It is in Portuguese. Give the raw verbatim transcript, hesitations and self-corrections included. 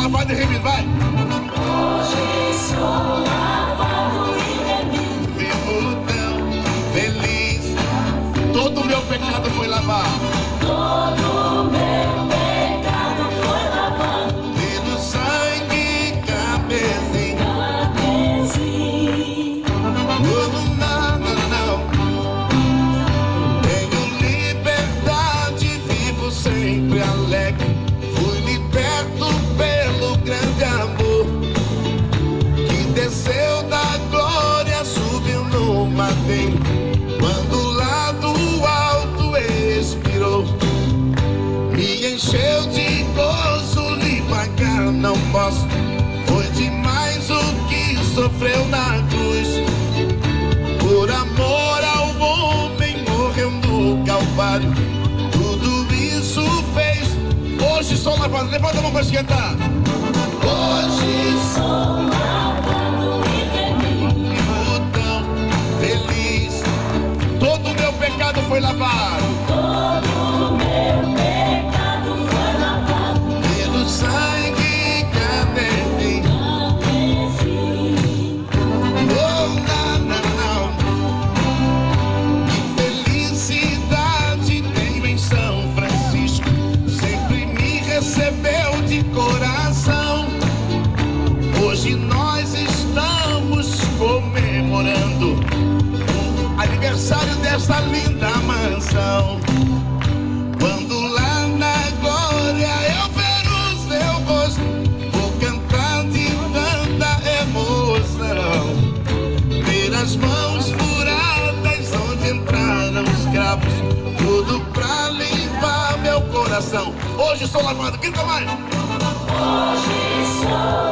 lavado e remido, vai. Hoje sou lavado e remido. Vivo tão feliz. Todo o meu pecado foi lavado. Todo meu pecado foi lavado. Pelo sangue carmesim. Carmesim. Oh, não, não, não. Tenho liberdade, vivo sempre alegre. Fui liberto pelo grande amor que desceu da glória, subiu no madeiro. Quando lá do alto expirou, me encheu de gozo, lhe pagar não posso. Foi demais o que sofreu na cruz. Por amor ao homem morreu no Calvário. Tudo isso fez. Hoje sou lavado. Levanta a mão para esquentar. Hoje Sou lavado e remido. vivo tão feliz. Todo o meu pecado foi lavado. Todo meu pecado foi lavado. Pelo sangue carmesim. Carmesim. Oh, não, não, não. Que felicidade tenho em São Francisco. Sempre me recebeu de coração. Hoje nós estamos comemorando o aniversário dessa linda mansão. Quando lá na glória eu ver o seu rosto, vou cantar de tanta emoção. Ver as mãos furadas onde entraram os cravos, tudo pra limpar meu coração. Hoje sou lavado, grita mais. Hoje sou